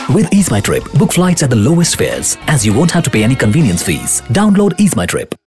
With EaseMyTrip, book flights at the lowest fares, as you won't have to pay any convenience fees. Download EaseMyTrip.